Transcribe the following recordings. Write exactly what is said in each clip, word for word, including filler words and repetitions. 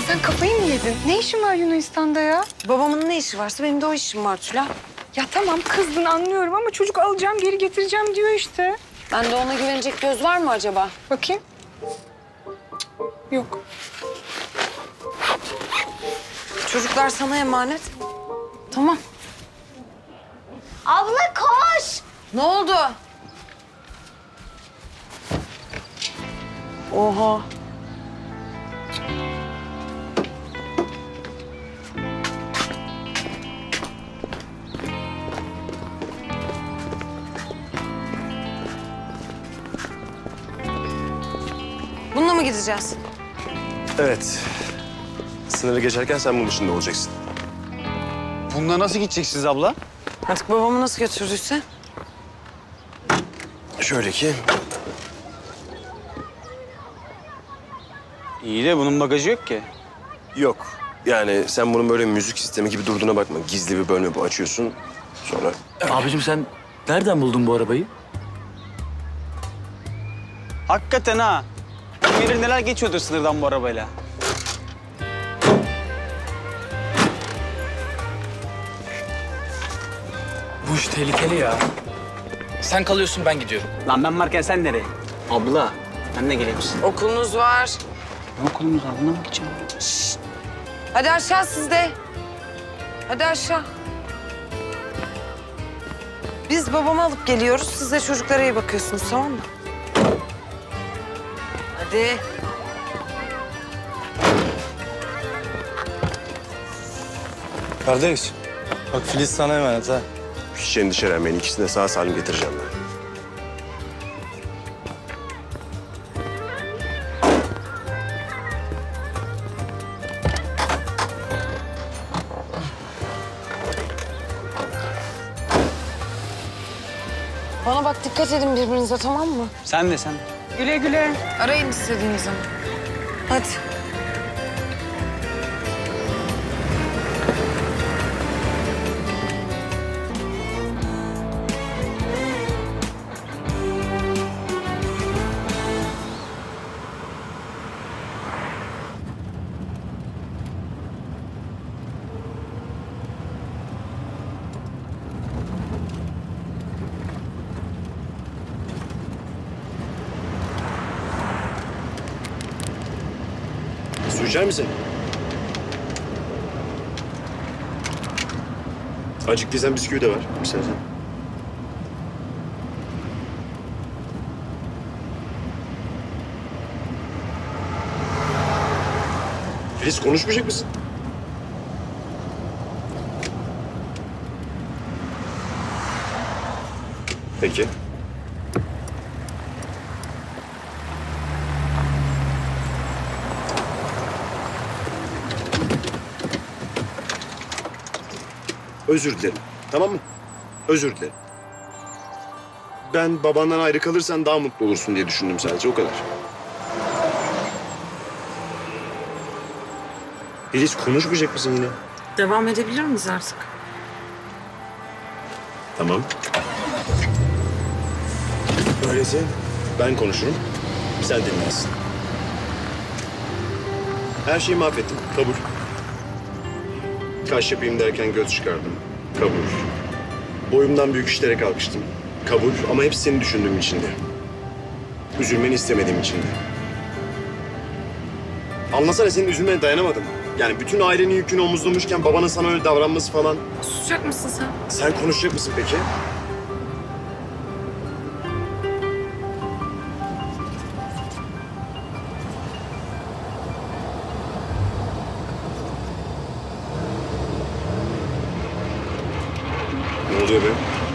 Sen kafayı mı yedin? Ne işin var Yunanistan'da ya? Babamın ne işi varsa benim de o işim var Tülay. Ya tamam kızdın anlıyorum ama çocuk alacağım geri getireceğim diyor işte. Ben de ona güvenecek göz var mı acaba? Bakayım. Yok. Çocuklar sana emanet. Tamam. Abla koş. Ne oldu? Oha. Bununla mı gideceğiz? Evet. Sınırı geçerken sen bunun dışında olacaksın. Bununla nasıl gideceksiniz abla? Artık babamı nasıl götürdüyse. Şöyle ki... İyi de bunun bagajı yok ki. Yok. Yani sen bunun böyle müzik sistemi gibi durduğuna bakma. Gizli bir bölme bu açıyorsun. Sonra... Abicim sen nereden buldun bu arabayı? Hakikaten ha. Kim bilir neler geçiyordur sınırdan bu arabayla. Bu iş tehlikeli ya. Sen kalıyorsun ben gidiyorum. Lan ben varken sen nereye? Abla, ben de geleyim misin? Okulunuz var. Ne okulumuz var? Buna mı gideceğim? Hadi aşağı siz de. Hadi aşağı. Biz babamı alıp geliyoruz. Siz de çocuklara iyi bakıyorsunuz, tamam mı? Hadi. Kardeş, bak Filiz sana emanet ha. Hiç endişelenmeyin. İkisini de sağ salim getireceğim ben. Bana bak, dikkat edin birbirinize, tamam mı? Sen de sen de. Güle güle. Arayın istediğiniz zaman. Hadi. Su içer misin? Acıktıysan bisküvi de var istersen. Filiz konuşmayacak mısın? Peki. Özür dilerim. Tamam mı? Özür dilerim. Ben babandan ayrı kalırsan daha mutlu olursun diye düşündüm sadece. O kadar. Filiz konuşmayacak mısın yine? Devam edebilir miyiz artık? Tamam. Öyleyse ben konuşurum. Sen dinlersin. Her şeyi mahvettim. Kabul. Kaş yapayım derken göz çıkardım. Kabul. Boyumdan büyük işlere kalkıştım. Kabul. Ama hepsi seni düşündüğüm içindi. Üzülmeni istemediğim içindi. Anlasana, senin üzülmene dayanamadım. Yani bütün ailenin yükünü omuzlamışken babanın sana öyle davranması falan. Susacak mısın sen? Sen konuşacak mısın peki? Ne oluyor be?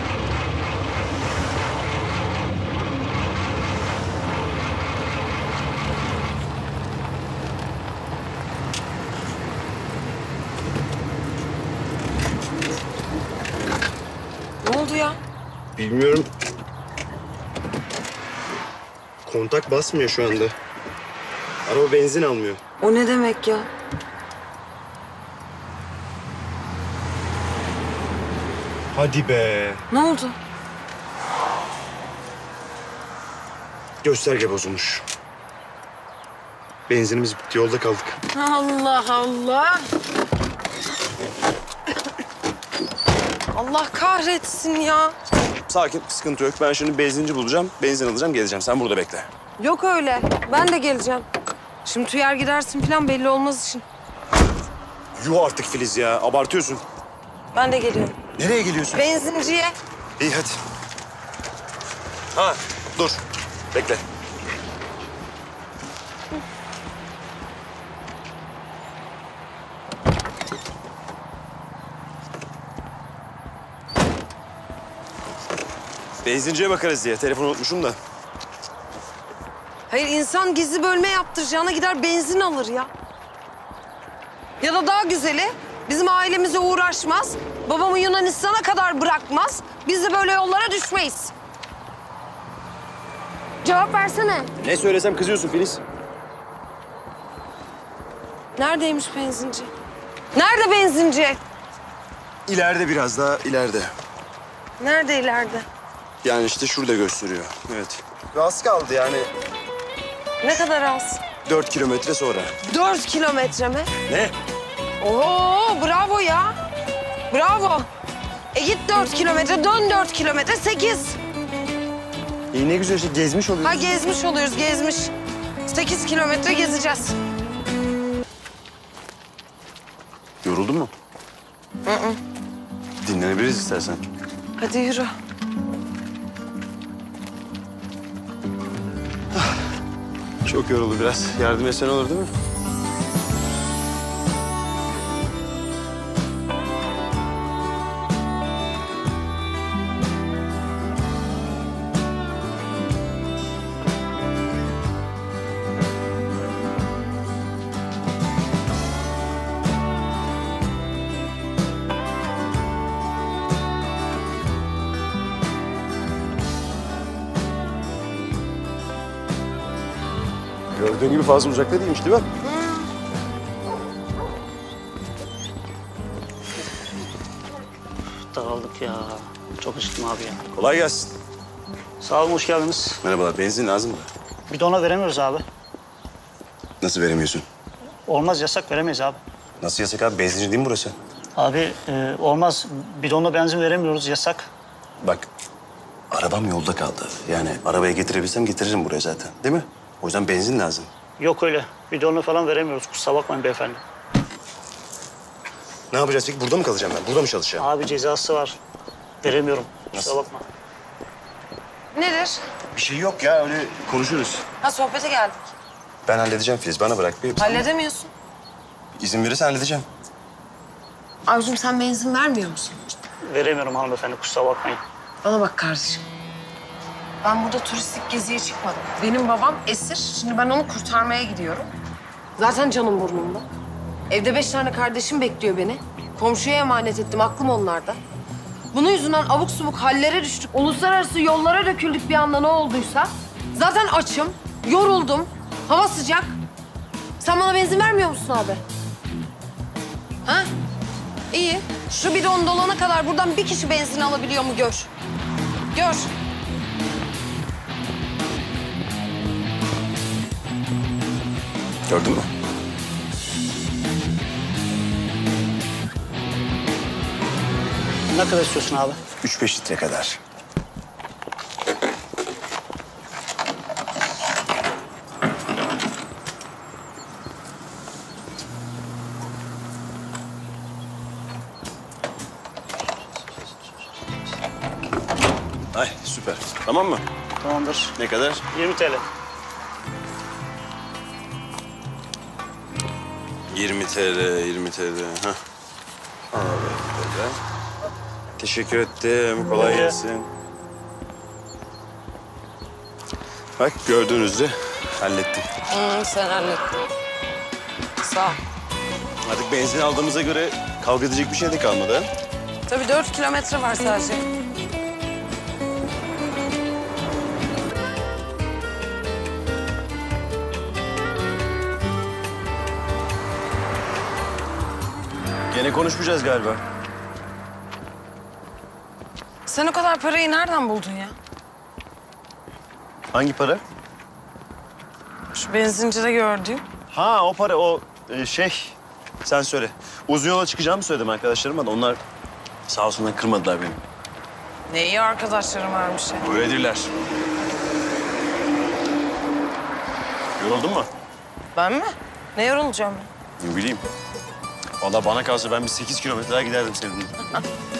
Ne oldu ya? Bilmiyorum. Kontak basmıyor şu anda. Araba benzin almıyor. O ne demek ya? Hadi be. Ne oldu? Gösterge bozulmuş. Benzinimiz bitti, yolda kaldık. Allah Allah. Allah kahretsin ya. Sakin, sıkıntı yok. Ben şimdi benzinci bulacağım, benzin alacağım, geleceğim. Sen burada bekle. Yok öyle. Ben de geleceğim. Şimdi tüyer gidersin falan belli olmaz için. Yuh artık Filiz ya, abartıyorsun. Ben de geliyorum. Nereye geliyorsun? Benzinciye. İyi hadi. Ha, dur. Bekle. Benzinciye bakarız diye telefonu unutmuşum da. Hayır insan gizli bölme yaptıracağına gider benzin alır ya. Ya da daha güzeli bizim ailemize uğraşmaz. Babamı Yunanistan'a kadar bırakmaz. Biz de böyle yollara düşmeyiz. Cevap versene. Ne söylesem kızıyorsun Filiz. Neredeymiş benzinci? Nerede benzinci? İleride biraz daha ileride. Nerede ileride? Yani işte şurada gösteriyor. Evet. Az kaldı yani. Ne kadar az? Dört kilometre sonra. Dört kilometre mi? Ne? Oo bravo ya. Bravo. E git dört kilometre, dön dört kilometre, sekiz. İyi ne güzel işte gezmiş oluyoruz. Ha gezmiş oluyoruz, gezmiş. Sekiz kilometre gezeceğiz. Yoruldun mu? Hı hı. Dinlenebiliriz istersen. Hadi yürü. Çok yoruldu biraz. Yardım etsen olur değil mi? Gördüğün gibi fazla uzakta değilmiş değil mi? Dağıldık ya. Çok üşüttüm abi ya. Kolay gelsin. Sağ olun, hoş geldiniz. Merhabalar. Benzin lazım mı? Bidona veremiyoruz abi. Nasıl veremiyorsun? Olmaz, yasak, veremeyiz abi. Nasıl yasak abi? Benzinci değil mi burası? Abi e, olmaz. Bidonla benzin veremiyoruz, yasak. Bak, arabam yolda kaldı. Yani arabaya getirebilsem getiririm buraya zaten. Değil mi? O yüzden benzin lazım. Yok öyle. Bidonla falan veremiyoruz. Kusura bakmayın beyefendi. Ne yapacağız peki? Burada mı kalacağım ben? Burada mı çalışacağım? Abi cezası var. Veremiyorum. Kusura Nasıl? bakma. Nedir? Bir şey yok ya. Öyle konuşuruz. Ha sohbete geldik. Ben halledeceğim Filiz. Bana bırak bir. Halledemiyorsun. İzin verirsen halledeceğim. Abicim sen benzin vermiyor musun? Veremiyorum hanımefendi. Kusura bakmayın. Bana bak kardeşim. Ben burada turistik geziye çıkmadım. Benim babam esir. Şimdi ben onu kurtarmaya gidiyorum. Zaten canım burnumda. Evde beş tane kardeşim bekliyor beni. Komşuya emanet ettim. Aklım onlarda. Bunun yüzünden abuk subuk hallere düştük. Uluslararası yollara döküldük bir anda ne olduysa. Zaten açım, yoruldum. Hava sıcak. Sen bana benzin vermiyor musun abi? Ha? İyi. Şu bidon dolana kadar buradan bir kişi benzin alabiliyor mu gör. Gör. Gördün mü? Ne kadar istiyorsun abi? Üç beş litre kadar. Ay süper. Tamam mı? Tamamdır. Ne kadar? yirmi TL. yirmi TL, yirmi TL. Hah. Al böyle. Teşekkür ettim. Kolay gelsin. Bak gördüğünüz üzere hallettim. Hı, sen hallettin. Sağ ol. Artık benzin aldığımıza göre kavga edecek bir şey de kalmadı ha? Tabii dört kilometre var sadece. Gene konuşmayacağız galiba. Sen o kadar parayı nereden buldun ya? Hangi para? Şu benzincide gördüğüm. Ha o para o e, şey sen söyle. Uzun yola çıkacağımı söyledim arkadaşlarıma da onlar sağ olsunlar kırmadılar beni. Ne iyi arkadaşlarım varmış ya. Öyledirler. Yoruldun mu? Ben mi? Ne yorulacağım? Ne bileyim. Vallahi bana kalsa ben bir sekiz kilometre daha giderdim seninle.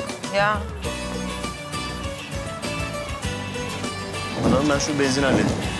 Ya Adamım ben şu benzin halledeyim.